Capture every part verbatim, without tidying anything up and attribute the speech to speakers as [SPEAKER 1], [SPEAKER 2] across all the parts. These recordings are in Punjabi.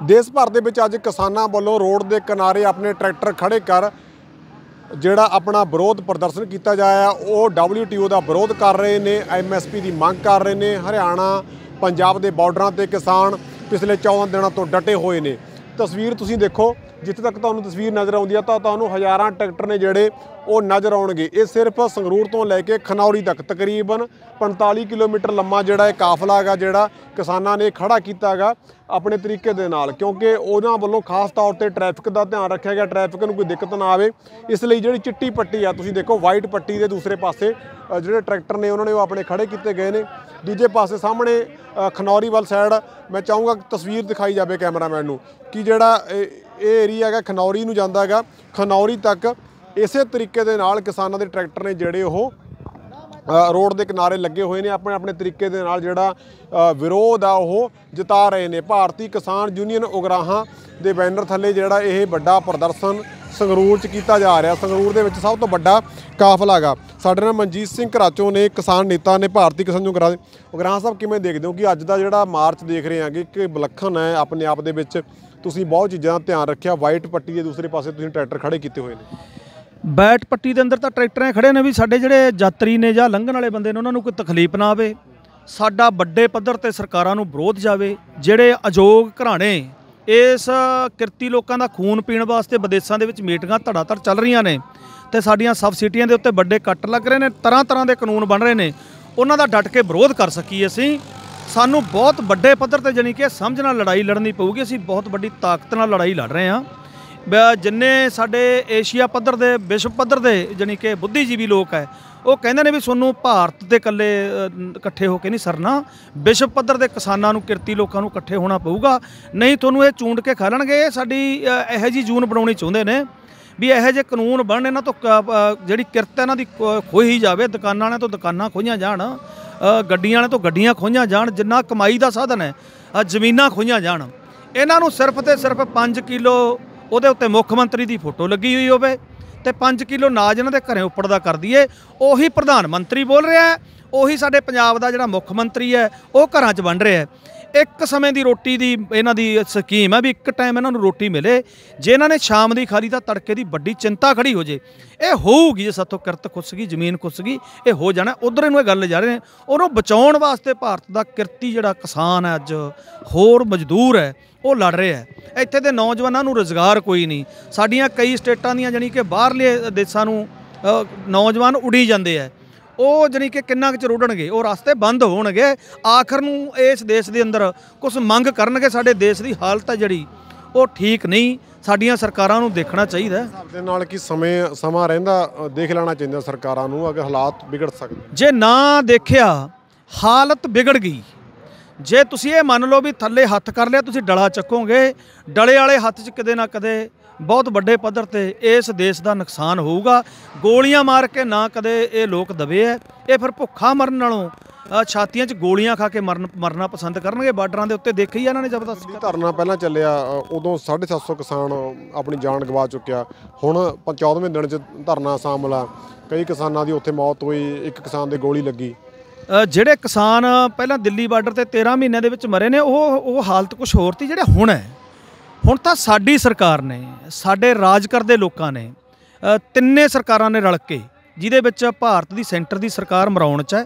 [SPEAKER 1] देश भर दे विच अज किसानां वालों रोड के किनारे अपने ट्रैक्टर खड़े कर जिहड़ा अपना विरोध प्रदर्शन किया जाया वो डबल्यू टी ओ का विरोध कर रहे हैं। एम एस पी की मांग कर रहे हैं। हरियाणा पंजाब के बॉर्डर से किसान पिछले चौदह दिनों तो डटे हुए हैं। तस्वीर तुसीं देखो, जिथे तक तुहानूं तस्वीर नज़र आउंदी है तो तुहानूं हज़ारां ट्रैक्टर ने जिहड़े वो नज़र आउणगे। ये सिर्फ संगरूर तो लैके खनौरी तक तकरीबन पैंताली किलोमीटर लंबा जिहड़ा ये काफला है जिहड़ा किसानां ने खड़ा कीता गा अपने तरीके दे नाल, क्योंकि उन्हां वल्लों खास तौर पर ट्रैफिक का ध्यान रखा गया, ट्रैफिक नूं कोई दिक्कत ना आवे। इसलिए जिहड़ी चिट्टी पट्टी आ तुसीं देखो वाइट पट्टी के दूसरे पासे जिहड़े ट्रैक्टर ने उन्होंने अपने खड़े किए गए हैं। दूजे पासे सामने खनौरी वाल साइड मैं चाहूँगा तस्वीर दिखाई जाए कैमरामैन नूं कि जिहड़ा ये एरिया है खनौरी नूं जांदा है, खनौरी तक इस तरीके दे नाल किसानां दे ट्रैक्टर ने जिहड़े वो रोड के किनारे लगे हुए हैं, अपने अपने तरीके दे नाल जिहड़ा विरोध आ वो जता रहे हैं। भारतीय किसान यूनीयन उगराहां दे बैनर थले जिहड़ा ये वड्डा प्रदर्शन संगरूर च कीता जा रहा। संगरूर दे विच सब तो वड्डा काफला गा। साडे नाल मनजीत सिंह घराचों ने किसान नेता ने भारतीय किसान उगराह उगराहां साहब किवें देखदे हो कि अज दा जिहड़ा मार्च देख रहे हैं कि विलखण है अपने आप दे विच, तुसीं बहुत चीज़ां दा ध्यान रखिया, वाइट पट्टी के दूसरे पासे तुसीं ट्रैक्टर खड़े किए हुए हैं।
[SPEAKER 2] बैट पट्टी के अंदर तो ट्रैक्टर खड़े ने भी साडे जिहड़े यात्री ने जां लंघण वाले बंदे ने उन्हां नूं कोई तकलीफ ना आवे। साडा वड्डे पੱਧਰ ते सरकारां नूं विरोध जावे। जिहड़े अजोग घराणे इस किरती लोकां दा खून पीण वास्ते विदेशां दे विच मीटिंगां धड़ाधड़ चल रहीआं ने ते साडीआं सबसिडियां दे उत्ते वड्डे कट लग रहे ने, तरह तरह के कानून बन रहे ने, उन्हां दा डट के विरोध कर सकीए असीं। सानूं बहुत वड्डे पੱਧਰ ते जानी कि समझ नाल लड़ाई लड़नी पऊगी। असीं बहुत वड्डी ताकत नाल लड़ाई लड़ रहे हां। जिन्ने साडे एशिया पੱਧਰ ਦੇ विश्व पੱਧਰ ਦੇ जानी कि बुद्धिजीवी लोग है वो कहते हैं भी सोनू भारत के कल्ले इकट्ठे होकर नहीं सरना, विश्व पੱਧਰ ਦੇ किसानों किरती लोगों इकट्ठे होना पऊगा, नहीं थोनू ये चूंड के खा लणगे। साडी इहो जी जून बनाउणी चाहुंदे ने भी इहो जे कानून बनन, इन्हां तो जिहड़ी किरत इन्हां दी खोही जावे, दुकानां ने तो दुकानां खोईआं जाण, गड्डियां ने तो गड्डियां खोईआं जाण, जिन्ना कमाई का साधन है जमीनां खोईआं जाण। इन्हां नूं सिर्फ ते सिर्फ पाँच किलो ਉਹਦੇ ਉੱਤੇ ਮੁੱਖ ਮੰਤਰੀ ਦੀ ਫੋਟੋ ਲੱਗੀ ਹੋਈ ਹੋਵੇ ਤੇ ਪੰਜ ਕਿਲੋ ਨਾਜ ਇਹਨਾਂ ਦੇ ਘਰੇ ਉੱਪੜਦਾ ਕਰ ਦਈਏ। ਉਹੀ ਪ੍ਰਧਾਨ ਮੰਤਰੀ ਬੋਲ ਰਿਹਾ ਹੈ, ਉਹੀ ਸਾਡੇ ਪੰਜਾਬ ਦਾ ਜਿਹੜਾ ਮੁੱਖ ਮੰਤਰੀ ਹੈ ਉਹ ਘਰਾਂ 'ਚ ਵੰਡ ਰਿਹਾ ਹੈ। ਇੱਕ ਸਮੇਂ ਦੀ ਰੋਟੀ ਦੀ ਇਹਨਾਂ ਦੀ ਸਕੀਮ ਹੈ ਵੀ ਇੱਕ ਟਾਈਮ ਇਹਨਾਂ ਨੂੰ ਰੋਟੀ ਮਿਲੇ। ਜੇ ਇਹਨਾਂ ਨੇ ਸ਼ਾਮ ਦੀ ਖਾਲੀ ਤਾਂ ਤੜਕੇ ਦੀ ਵੱਡੀ ਚਿੰਤਾ ਖੜੀ ਹੋ ਜੇ। ਇਹ ਹੋਊਗੀ ਜੇ ਸਾਥੋਂ ਕਿਰਤ ਖੁੱਸ ਗਈ, ਜ਼ਮੀਨ ਖੁੱਸ ਗਈ, ਇਹ ਹੋ ਜਾਣਾ। ਉਧਰ ਇਹਨੂੰ ਇਹ ਗੱਲ ਜਾ ਰਹੇ ਨੇ, ਉਹਨੂੰ ਬਚਾਉਣ ਵਾਸਤੇ ਭਾਰਤ ਦਾ ਕਿਰਤੀ ਜਿਹੜਾ ਕਿਸਾਨ ਹੈ ਅੱਜ ਹੋਰ ਮਜ਼ਦੂਰ ਹੈ ਉਹ ਲੜ ਰਿਹਾ ਹੈ। ਇੱਥੇ ਦੇ ਨੌਜਵਾਨਾਂ ਨੂੰ ਰੁਜ਼ਗਾਰ ਕੋਈ ਨਹੀਂ। ਸਾਡੀਆਂ ਕਈ ਸਟੇਟਾਂ ਦੀਆਂ ਜਾਣੀ ਕਿ ਬਾਹਰਲੇ ਦੇਸ਼ਾਂ ਨੂੰ ਨੌਜਵਾਨ ਉਡੀ ਜਾਂਦੇ ਹੈ, ਉਹ ਜਾਣੀ ਕਿ ਕਿੰਨਾ ਕੁ ਚਿਰ ਉੱਡਣਗੇ, ਉਹ ਰਸਤੇ ਬੰਦ ਹੋਣਗੇ। ਆਖਰ ਨੂੰ ਇਸ ਦੇਸ਼ ਦੇ ਅੰਦਰ ਕੁਛ ਮੰਗ ਕਰਨਗੇ। ਸਾਡੇ ਦੇਸ਼ ਦੀ ਹਾਲਤ ਹੈ ਜਿਹੜੀ ਉਹ ਠੀਕ ਨਹੀਂ। ਸਾਡੀਆਂ ਸਰਕਾਰਾਂ ਨੂੰ ਦੇਖਣਾ ਚਾਹੀਦਾ
[SPEAKER 1] ਦੇ ਨਾਲ ਕਿ ਸਮੇਂ ਸਮਾਂ ਰਹਿੰਦਾ ਦੇਖ ਲੈਣਾ ਚਾਹੀਦਾ ਸਰਕਾਰਾਂ ਨੂੰ, ਅਗਰ ਹਾਲਾਤ ਵਿਗੜ ਸਕਦੇ।
[SPEAKER 2] ਜੇ ਨਾ ਦੇਖਿਆ ਹਾਲਤ ਵਿਗੜ ਗਈ। ਜੇ ਤੁਸੀਂ ਇਹ ਮੰਨ ਲਓ ਵੀ ਥੱਲੇ ਹੱਥ ਕਰ ਲਿਆ, ਤੁਸੀਂ ਡਲਾ ਚੱਕੋਗੇ, ਡਲੇ ਵਾਲੇ ਹੱਥ 'ਚ ਕਦੇ ਨਾ ਕਦੇ बहुत ਵੱਡੇ पੱਧਰ ਤੇ इस देश का नुकसान होगा। गोलियां मार के ना कदे ये लोग दबे है, ये फिर भुखा मरन नालों छातियां च गोलियां खा के मरन मरना पसंद करनगे। बार्डरां दे उत्ते देखी इन्हां ने जबरदस्त
[SPEAKER 1] धरना पहला चलिया, उदों साढ़े सत्त सौ किसान अपनी जान गवा चुकिया। हुण चौदहवें दिन च धरना शामिल आ, कई किसानां दी उत्थे मौत हुई, एक किसान दे गोली लगी।
[SPEAKER 2] ਜਿਹੜੇ किसान पहला दिल्ली बार्डर ते तेरह महीनों दे विच मरे ने, ਉਹ ਉਹ ਹਾਲਤ ਕੁਛ ਹੋਰ ਤੀ। ਜਿਹੜੇ ਹੁਣ ਹੈ ਹੁਣ ਤਾਂ ਸਾਡੀ ਸਰਕਾਰ ਨੇ, ਸਾਡੇ ਰਾਜ ਕਰਦੇ ਲੋਕਾਂ ਨੇ, ਤਿੰਨੇ ਸਰਕਾਰਾਂ ਨੇ ਰਲ ਕੇ, ਜਿਹਦੇ ਵਿੱਚ ਭਾਰਤ ਦੀ ਸੈਂਟਰ ਦੀ ਸਰਕਾਰ ਮਰਾਉਣ 'ਚ ਹੈ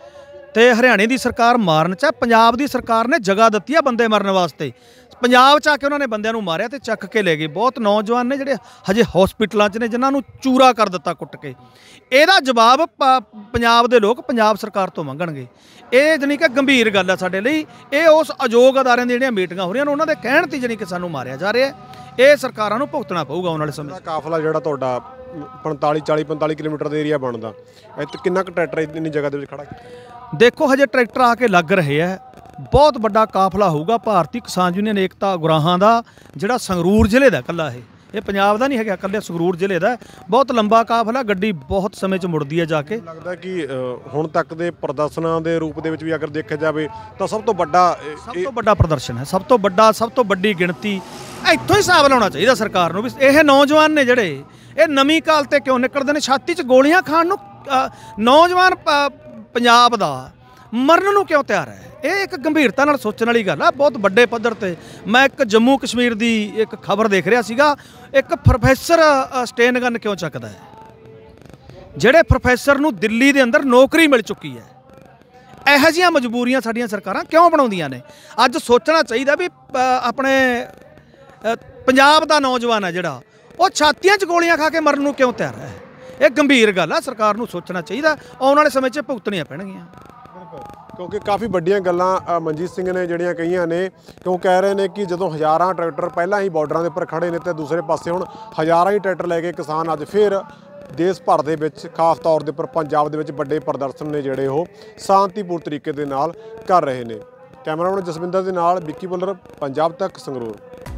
[SPEAKER 2] ਤੇ ਹਰਿਆਣੇ ਦੀ ਸਰਕਾਰ ਮਾਰਨ 'ਚ ਹੈ, ਪੰਜਾਬ ਦੀ ਸਰਕਾਰ ਨੇ ਜਗ੍ਹਾ ਦਿੱਤੀ ਆ ਬੰਦੇ ਮਰਨ ਵਾਸਤੇ। ਪੰਜਾਬ 'ਚ ਆ ਕੇ ਉਹਨਾਂ ਨੇ ਬੰਦਿਆਂ ਨੂੰ ਮਾਰਿਆ ਤੇ ਚੱਕ ਕੇ ਲੈ ਗਏ। ਬਹੁਤ ਨੌਜਵਾਨ ਨੇ ਜਿਹੜੇ ਹਜੇ ਹਸਪੀਟਲਾਂ 'ਚ ਨੇ, ਜਿਨ੍ਹਾਂ ਨੂੰ ਚੂਰਾ ਕਰ ਦਿੱਤਾ ਕੁੱਟ ਕੇ। ਇਹਦਾ ਜਵਾਬ ਪੰਜਾਬ ਦੇ ਲੋਕ ਪੰਜਾਬ ਸਰਕਾਰ ਤੋਂ ਮੰਗਣਗੇ। ਇਹ ਜਾਣੀ ਕਿ ਗੰਭੀਰ ਗੱਲ ਹੈ ਸਾਡੇ ਲਈ। ਇਹ ਉਸ ਅਯੋਗ ਅਦਾਰਿਆਂ ਦੀਆਂ ਜਿਹੜੀਆਂ ਮੀਟਿੰਗਾਂ ਹੋ ਰਹੀਆਂ ਨੇ ਉਹਨਾਂ ਦੇ ਕਹਿਣ 'ਤੇ ਜਾਣੀ ਕਿ ਸਾਨੂੰ ਮਾਰਿਆ ਜਾ ਰਿਹਾ। ਇਹ ਸਰਕਾਰਾਂ ਨੂੰ ਭੁਗਤਣਾ ਪਊਗਾ ਆਉਣ ਵਾਲੇ ਸਮੇਂ 'ਚ।
[SPEAKER 1] ਕਾਫਲਾ ਜਿਹੜਾ ਤੁਹਾਡਾ ਪੰਤਾਲੀ ਚਾਲੀ ਪੰਤਾਲੀ ਕਿਲੋਮੀਟਰ ਦਾ ਏਰੀਆ ਬਣਦਾ, ਇੱਥੇ ਕਿੰਨਾ ਕੁ ਟਰੈਕਟਰ ਇੰਨੀ ਜਗ੍ਹਾ ਦੇ ਵਿੱਚ ਖੜਾ?
[SPEAKER 2] ਦੇਖੋ ਹਜੇ ਟਰੈਕਟਰ ਆ ਕੇ ਲੱਗ ਰਹੇ ਹੈ। ਬਹੁਤ ਵੱਡਾ ਕਾਫਲਾ ਹੋਊਗਾ ਭਾਰਤੀ ਕਿਸਾਨ ਯੂਨੀਅਨ ਏਕਤਾ ਉਗਰਾਹਾਂ ਦਾ, ਜਿਹੜਾ ਸੰਗਰੂਰ ਜ਼ਿਲ੍ਹੇ ਦਾ ਇਕੱਲਾ ਇਹ ਇਹ ਪੰਜਾਬ ਦਾ ਨਹੀਂ ਹੈਗਾ, ਇਕੱਲੇ ਸੰਗਰੂਰ ਜ਼ਿਲ੍ਹੇ ਦਾ। ਬਹੁਤ ਲੰਬਾ ਕਾਫਲਾ, ਗੱਡੀ ਬਹੁਤ ਸਮੇਂ 'ਚ ਮੁੜਦੀ ਹੈ ਜਾ ਕੇ।
[SPEAKER 1] ਲੱਗਦਾ ਕਿ ਹੁਣ ਤੱਕ ਦੇ ਪ੍ਰਦਰਸ਼ਨਾਂ ਦੇ ਰੂਪ ਦੇ ਵਿੱਚ ਵੀ ਅਗਰ ਦੇਖਿਆ ਜਾਵੇ ਤਾਂ ਸਭ ਤੋਂ ਵੱਡਾ
[SPEAKER 2] ਸਭ ਤੋਂ ਵੱਡਾ ਪ੍ਰਦਰਸ਼ਨ ਹੈ, ਸਭ ਤੋਂ ਵੱਡਾ ਸਭ ਤੋਂ ਵੱਡੀ ਗਿਣਤੀ। ਇੱਥੋਂ ਹੀ ਹਿਸਾਬ ਲਾਉਣਾ ਚਾਹੀਦਾ ਸਰਕਾਰ ਨੂੰ ਵੀ ਇਹ ਨੌਜਵਾਨ ਨੇ ਜਿਹੜੇ ਇਹ ਨਵੀਂ ਕਾਲ 'ਤੇ ਕਿਉਂ ਨਿਕਲਦੇ ਨੇ, ਛਾਤੀ 'ਚ ਗੋਲੀਆਂ ਖਾਣ ਨੂੰ। ਨੌਜਵਾਨ ਪੰਜਾਬ ਦਾ ਮਰਨ ਨੂੰ ਕਿਉਂ ਤਿਆਰ ਹੈ? ਇਹ ਇੱਕ ਗੰਭੀਰਤਾ ਨਾਲ ਸੋਚਣ ਵਾਲੀ ਗੱਲ ਆ, ਬਹੁਤ ਵੱਡੇ ਪੱਧਰ ਤੇ। ਮੈਂ ਇੱਕ ਜੰਮੂ ਕਸ਼ਮੀਰ ਦੀ ਇੱਕ ਖਬਰ ਦੇਖ ਰਿਹਾ ਸੀਗਾ, ਇੱਕ ਪ੍ਰੋਫੈਸਰ ਸਟੇਨ ਗਨ ਕਿਉਂ ਚੱਕਦਾ ਹੈ, ਜਿਹੜੇ ਪ੍ਰੋਫੈਸਰ ਨੂੰ ਦਿੱਲੀ ਦੇ ਅੰਦਰ ਨੌਕਰੀ ਮਿਲ ਚੁੱਕੀ ਹੈ। ਇਹੋ ਜਿਹੀਆਂ ਮਜਬੂਰੀਆਂ ਸਾਡੀਆਂ ਸਰਕਾਰਾਂ ਕਿਉਂ ਬਣਾਉਂਦੀਆਂ ਨੇ? ਅੱਜ ਸੋਚਣਾ ਚਾਹੀਦਾ ਵੀ ਆਪਣੇ ਪੰਜਾਬ ਦਾ ਨੌਜਵਾਨ ਹੈ ਜਿਹੜਾ, ਉਹ ਛਾਤੀਆਂ 'ਚ ਗੋਲੀਆਂ ਖਾ ਕੇ ਮਰਨ ਨੂੰ ਕਿਉਂ ਤਿਆਰ ਹੈ? ਇਹ ਗੰਭੀਰ ਗੱਲ ਆ, ਸਰਕਾਰ ਨੂੰ ਸੋਚਣਾ ਚਾਹੀਦਾ। ਆਉਣ ਵਾਲੇ ਸਮੇਂ 'ਚ ਭੁਗਤਣੀਆਂ ਪੈਣਗੀਆਂ,
[SPEAKER 1] ਕਿਉਂਕਿ ਕਾਫੀ ਵੱਡੀਆਂ ਗੱਲਾਂ ਮਨਜੀਤ ਸਿੰਘ ਨੇ ਜਿਹੜੀਆਂ ਕਹੀਆਂ ਨੇ, ਕਿਉਂ ਕਹਿ ਰਹੇ ਨੇ ਕਿ ਜਦੋਂ ਹਜ਼ਾਰਾਂ ਟਰੈਕਟਰ ਪਹਿਲਾਂ ਹੀ ਬਾਰਡਰਾਂ ਦੇ ਉੱਪਰ ਖੜੇ ਨੇ ਤੇ ਦੂਸਰੇ ਪਾਸੇ ਹੁਣ ਹਜ਼ਾਰਾਂ ਹੀ ਟਰੈਕਟਰ ਲੈ ਕੇ ਕਿਸਾਨ ਅੱਜ ਫਿਰ ਦੇਸ਼ ਭਰ ਦੇ ਵਿੱਚ, ਖਾਸ ਤੌਰ ਦੇ ਉੱਪਰ ਪੰਜਾਬ ਦੇ ਵਿੱਚ ਵੱਡੇ ਪ੍ਰਦਰਸ਼ਨ ਨੇ ਜਿਹੜੇ ਉਹ ਸ਼ਾਂਤੀਪੂਰਨ ਤਰੀਕੇ ਦੇ ਨਾਲ ਕਰ ਰਹੇ ਨੇ। ਕੈਮਰਾਮੈਨ ਜਸਵਿੰਦਰ ਦੇ ਨਾਲ ਵਿੱਕੀ ਬੁੱਲਰ, ਪੰਜਾਬ ਤੱਕ, ਸੰਗਰੂਰ।